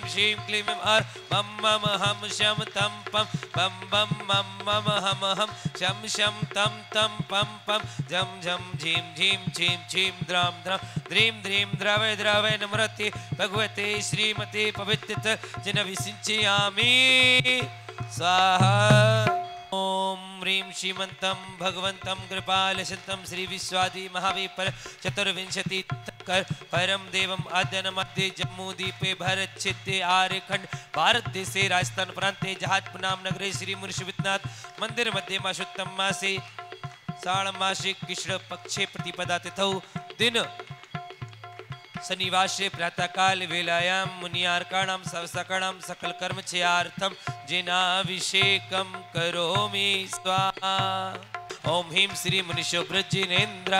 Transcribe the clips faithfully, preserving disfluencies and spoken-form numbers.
शीं क्लीं हर मम मम हम शम तम पम बम बम मम मम हम हम शम शम तम तम पम पम जम झम झीं झीं झीं झीं द्राम द्राम द्रीं द्रीं द्रवे द्रवे नमृति भगवते श्रीमते पवित्र जिन विसिंचयामि स्वाहा। ओम ह्रीं श्रीमन्तं भगवन्तं कृपालशन्तं श्री विश्वादि महावीर चतुर्विंशति कर परम देवम आद्यन मध्य जम्मू द्वीपे भरत क्षेत्रे आर्यखंड भारत देशे राजस्थान प्रांते जहाजपुर नाम नगरे श्री मुर्शिविद्यनाथ मंदिर मध्ये मासोत्तम मासे साण मासे कृष्ण पक्षे प्रतिपदा तिथौ दिन शनिवारे प्रातःकाल वेलायां मुनियार्काणां सवसकाणां सकल कर्मचयार्थं जिनाभिषेकं करोमि स्वाहा। ओम ह्रीं श्री मुनिशोभ्रजिनेन्द्राय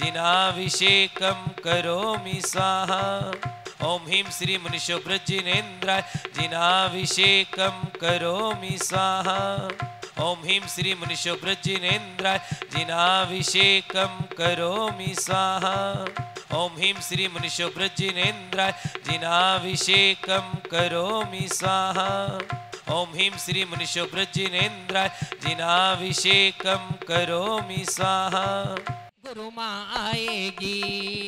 जिनाभिषेकं करोमि स्वाहा। ओम ह्रीं श्री मुनिशोभ्रजिनेन्द्राय जिनाभिषेकं करोमि स्वाहा। ओम ह्रीं श्री मुनिशोभ्रजिनेन्द्राय जिनाभिषेकं करोमि स्वाहा। ओम ह्रीं श्री मुनिशोभ्रजिनेन्द्राय जिनाभिषेकं करोमि स्वाहा। ओम ह्रीं श्री मुनिशोभ्रजिनेन्द्राय जिनाभिषेकं करोमि स्वाहा। गुरु माँ आएगी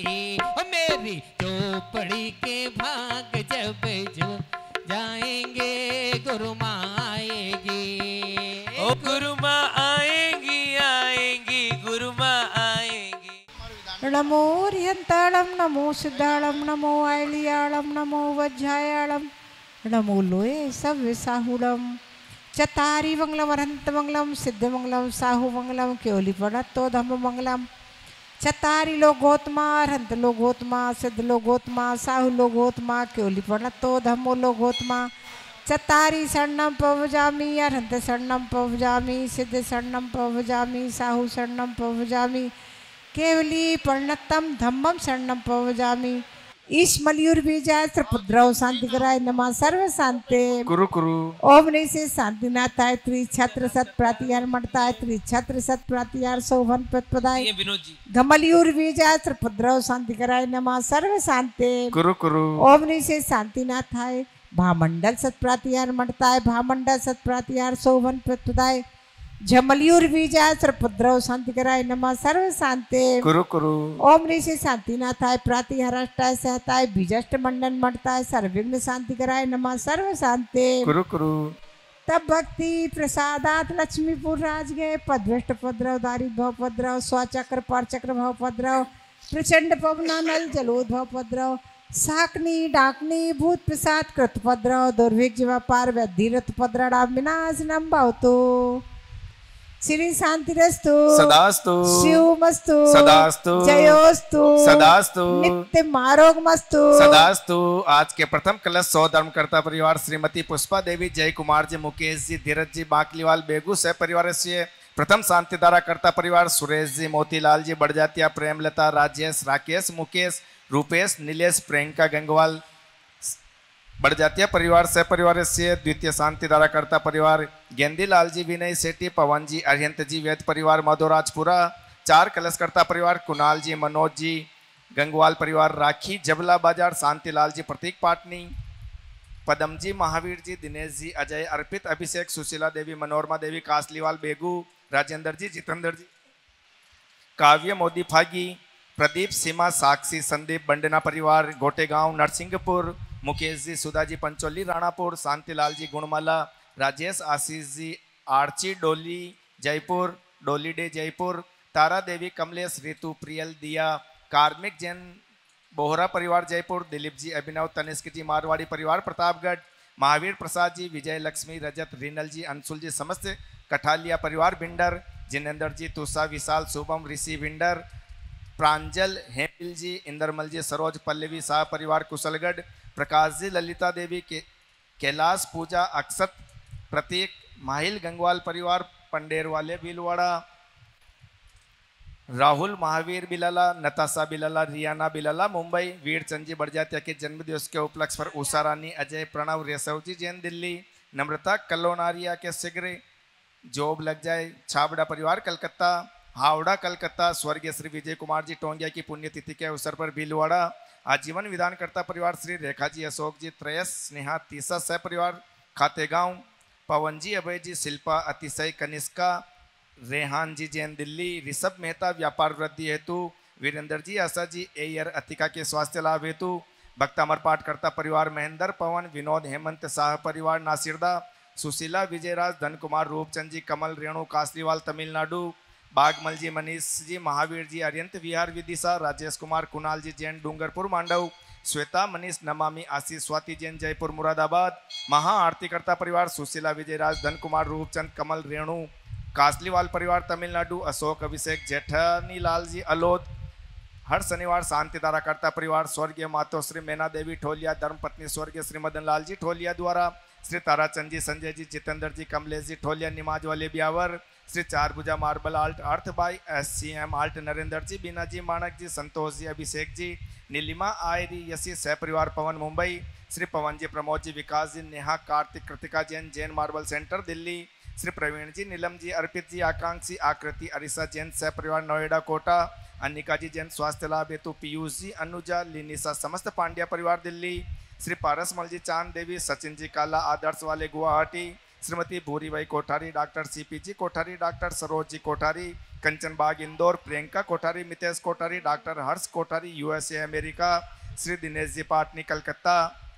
मेरी चौपड़ी के भाग जब जो जाएंगे गुरु माँ आएगी। ओ गुरु माँ आएगी आएगी गुरु माँ आएगी। नमो रिहंताड़म नमो सिद्धाड़म नमो आयलियाड़म नमो वज्जायाड़म नमो लोए सव्य साहुड़म चतारी मंगलम अरहंत मंगलम सिद्ध मंगलम साहु मंगलम केवली पड़तो धम्म मंगलम चतारी लोगोत्मा अरहंत लोगोत्मा सिद्ध लोगोत्मा साहु लोगोत्मा केवली पड़तो धम्मो लोगोत्मा चतारी शरणम पवजामी अरहंत शरणम पवजामी सिद्ध शरणम पवजामी साहु शरणम पवजामी केवली पर्णतम धम्मम शरणम पवजामी। ईश मलयूर बीजा त्रिपुद्रव शांति कराय नमः सर्व शांति कुरु कुरु ओम ने से शांति नाथाय त्रि छत्र सत प्रातिहार मणताय त्रि छत्र सत प्रातिहार शोभन पदपदाय घमलयूर बीजा त्रिपुद्रव शांति कराय नमः सर्व शांति कुरु कुरु ओम ने से शांति नाथाय भामंडल सत प्रातिहार मणताय भामंडल सत प्रातिहार शोभन पदपदाय झमलियूर बीजा त्रिपुद्रव शांति कराय नमः सर्व शांति कुरु कुरु ओम ऋषि शांति नाथाय प्रातिहाराष्टाय सहताय बीजष्ट मंडन मणताय सर्वविघ्न शांति कराय नमः सर्व शांति कुरु कुरु। तब भक्ति प्रसादात लक्ष्मीपुर राज गए पदभ्रष्ट पद्रव दारी भव पद्रव स्वचक्र परचक्र भव पद्रव प्रचंड पवनानल जलोद्भव पद्रव साकनी डाकनी भूत प्रसाद कृत पद्रव दुर्भिक्ष व्यापार व्याधिरथ पद्रड़ा विनाशनम भवतु श्री शांतिरस्तु सदास्तु शिवमस्तु सदास्तु जयोस्तु सदास्तु नित्य मारोगमस्तु सदास्तु। आज के प्रथम कलश सौ धर्मकर्ता परिवार श्रीमती पुष्पा देवी जय कुमार जी मुकेश जी धीरज जी बाकलीवाल बेगू सह परिवार से प्रथम शांतिधारा कर्ता परिवार सुरेश जी मोतीलाल जी बड़जातिया प्रेमलता राजेश राकेश मुकेश रूपेश नीलेश प्रियंका गंगवाल बड़जातिया परिवार सह परिवार से द्वितीय शांतिधारा कर्ता परिवार गेंदीलाल जी विनय सेठी पवन जी अरिहंत जी वैद परिवार मधुराजपुरा चार कलशकर्ता परिवार कुणाल जी मनोज जी गंगवाल परिवार राखी जबला बाजार शांतिलाल जी प्रतीक पाटनी पदम जी महावीर जी दिनेश जी अजय अर्पित अभिषेक सुशीला देवी मनोरमा देवी कासलीवाल बेगू राजेंद्र जी जितेंद्र जी काव्य मोदी फागी प्रदीप सीमा साक्षी संदीप बंडना परिवार गोटेगांव नरसिंहपुर मुकेश जी सुधा जी पंचोली राणापुर शांतिलाल जी गुणमाला राजेश आशीष जी आर्ची डोली जयपुर डोली डे जयपुर तारा देवी कमलेश ऋतु प्रियल दिया कार्मिक जैन बोहरा परिवार जयपुर दिलीप जी अभिनव तनिष्क जी मारवाड़ी परिवार प्रतापगढ़ महावीर प्रसाद जी विजय लक्ष्मी रजत रिनल जी अंशुल जी समस्त कठालिया परिवार भिंडर जिनेन्द्र जी तुषा विशाल शुभम ऋषि भिंडर प्रांजल हेमिल जी इंदरमल जी सरोज पल्लवी शाह परिवार कुशलगढ़ प्रकाश जी ललिता देवी के कैलाश पूजा अक्षत प्रतीक माहिल गंगवाल परिवार पंडेर वाले भीलवाड़ा राहुल महावीर बिलाला नताशा बिलाला रियाना बिलाला मुंबई वीर चंद जी बड़जात्या के जन्मदिवस के उपलक्ष्य पर उषा रानी अजय प्रणव रेसव जी जैन दिल्ली नम्रता कलोनारिया के शीघ्र जॉब लग जाए छाबड़ा परिवार कलकत्ता हावड़ा कलकत्ता स्वर्गीय श्री विजय कुमार जी टोंगिया की पुण्यतिथि के अवसर पर भीलवाड़ा आजीवन विधानकर्ता परिवार श्री रेखा जी अशोक जी त्रयस स्नेहा तीसा सह परिवार खातेगांव, पवन जी अभय जी शिल्पा अतिशय कनिष्का, रेहान जी जैन दिल्ली, ऋषभ मेहता व्यापार वृद्धि हेतु, वीरेंद्र जी आशा जी एयर अतिका के स्वास्थ्य लाभ हेतु, भक्ता अमरपाठ करता परिवार महेंद्र पवन, विनोद हेमंत शाह परिवार नासिरदा, सुशीला विजयराज धन कुमार रूपचंद जी कमल रेणु कासलीवाल तमिलनाडु, बागमल जी मनीष जी महावीर जी अरियंत विहार विदिशा, राजेश कुमार कुणाल जी जैन डूंगरपुर मांडव, श्वेता मनीष नमामि आशीष स्वाति जैन जयपुर मुरादाबाद, महा आरती करता परिवार सुशीला विजयराज धन कुमार रूपचंद कमल रेणु कासलीवाल परिवार तमिलनाडु, अशोक अभिषेक जेठानी लाल जी अलोद, हर शनिवार शांतिधारा करता परिवार स्वर्गीय मातोश्री मैना देवी ठोलिया धर्मपत्नी स्वर्गीय श्री मदन लाल जी ठोलिया द्वारा, श्री ताराचंद जी संजय जी जितेंद्र जी कमलेश जी ठोलिया निमाज वाले ब्यावर, श्री चार भुजा मार्बल आल्ट अर्थ बाई एस सी एम आल्ट नरेंद्र जी बीना जी मानक जी संतोष जी अभिषेक जी नीलिमा आयरी यसी सह परिवार पवन मुंबई, श्री पवन जी प्रमोद जी विकास जी नेहा कार्तिक कृतिका जैन जैन मार्बल सेंटर दिल्ली, श्री प्रवीण जी नीलम जी अर्पित जी आकांक्षी आकृति अरिसा जैन सह परिवार नोएडा कोटा, अनिका जी जैन स्वास्थ्य लाभ हेतु पीयूष जी अनुजा लिनिसा समस्त पांड्या परिवार दिल्ली, श्री पारसमल जी चांद देवी सचिन जी काला आदर्श वाले Guwahati, Shrimati Bhuribai Kothari, doctor CP ji Kothari, doctor Saroj ji Kothari Kanchan Bagh Indore, Priyanka Kothari Mitesh Kothari, doctor Harsh Kothari USA America, Shri Dinesh ji Patni Calcutta,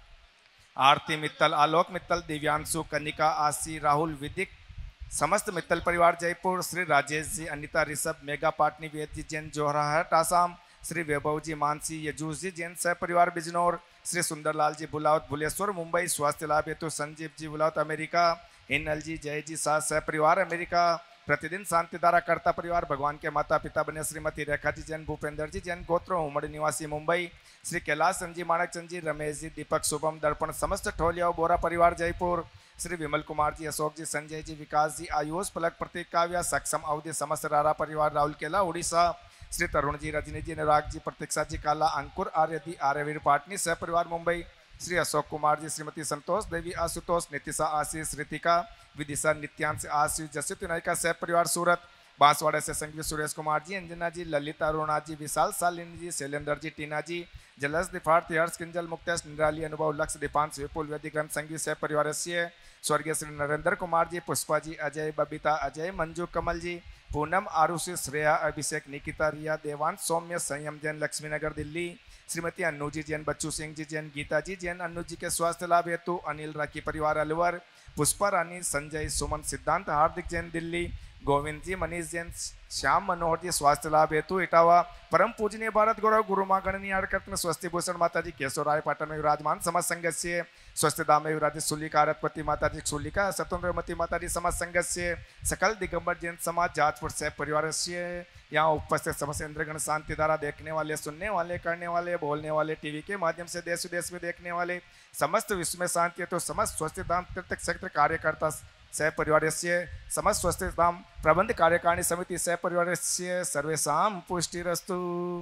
Aarti Mittal Alok Mittal Divyanshu Kanika Aashi Rahul Vidik समस्त मित्तल परिवार जयपुर, श्री राजेश जी अनिता ऋषभ मेगा पाटनी वेद जी जैन जोहराहट आसाम, श्री वैभव जी मानसी यजूस जी जैन सह परिवार बिजनौर, श्री सुंदरलाल जी बुलावत भुलेश्वर मुंबई स्वास्थ्य लाभ हेतु तो संजीव जी बुलावत अमेरिका, हिन्नल जी जय जी साह सह परिवार अमेरिका, प्रतिदिन शांतिधारा करता परिवार भगवान के माता पिता बने श्रीमती रेखा जी जैन भूपेंद्र जी जैन गोत्र उमड़ निवासी मुंबई, श्री कैलाश चंद जी माणक चंद जी रमेश जी दीपक शुभम दर्पण समस्त ठोलिया बोरा परिवार जयपुर, श्री विमल कुमार जी अशोक जी संजय जी विकास जी आयुष पलक प्रतीक काव्या सक्षम अवधि समस्त रारा परिवार राउरकेला उड़ीसा, श्री तरुण जी रजनी जी अनुराग जी प्रतीक्षा जी काला अंकुर आर्यदी आर्यवीर पाटनी सह परिवार मुंबई, श्री अशोक कुमार जी श्रीमती संतोष देवी आशुतोष नितिशा आशीष रितिका विदिशा नित्यांश आशीष जसुत नायिका सह परिवार सूरत, बांसवाड़ा से संगीत सुरेश कुमार जी अंजना जी ललिता अरुणा जी विशाल सालिनी जी शैलेंद्र जी टीना जी जलस दिफार्थ हर्ष किंजल मुक्तेश निराली अनुभव लक्ष्य दीपांश विपुल वेदिग्रंथ संगीत सह परिवार स्वर्गीय श्री नरेंद्र कुमार जी पुष्पा जी अजय बबीता अजय मंजू कमल जी पूनम आरुषि श्रेया अभिषेक निकिता रिया देवान सौम्य संयम जैन लक्ष्मीनगर दिल्ली, श्रीमती अन्नू जी जैन बच्चू सिंह जी जैन गीता जी जैन अन्नू जी के स्वास्थ्य लाभ हेतु अनिल राखी परिवार अलवर, पुष्पा रानी संजय सुमन सिद्धांत हार्दिक जैन दिल्ली, गोविंद जी मनीष जैन श्याम मनोहर जी स्वास्थ्य लाभ हेतु इटावा, परम पूजनीय भारत गौरव गुरु माँ गणनी आरकत्न स्वस्ति भूषण माता जी केशव राय पाटन में विराजमान समाज संघस्य स्वस्थ दाम में विराजित सुलिका रथपति माता जी सुलिका स्वतंत्रमती माता जी समाज संघस्य सकल दिगंबर जैन समाज जाजपुर सह परिवार से यहाँ उपस्थित समस्त इंद्रगण शांतिधारा देखने वाले सुनने वाले करने वाले बोलने वाले टीवी के माध्यम से देश विदेश में देखने वाले समस्त विश्व में शांति तो समस्त स्वस्थ धाम तीर्थ क्षेत्र कार्यकर्ता सह परिवार समस्त स्वस्थ धाम प्रबंध कार्यकारिणी समिति सह परिवार सर्वेशा पुष्टिरस्तु।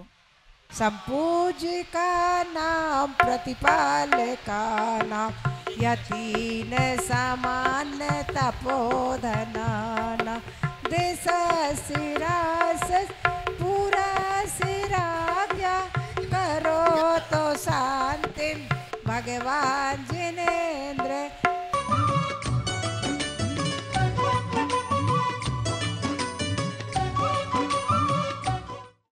संपूजिका नाम प्रतिपालका नाम यतीन समान तपोधना नाम देश सिरास पूरा सिराज्ञा करो तो शांति भगवान जी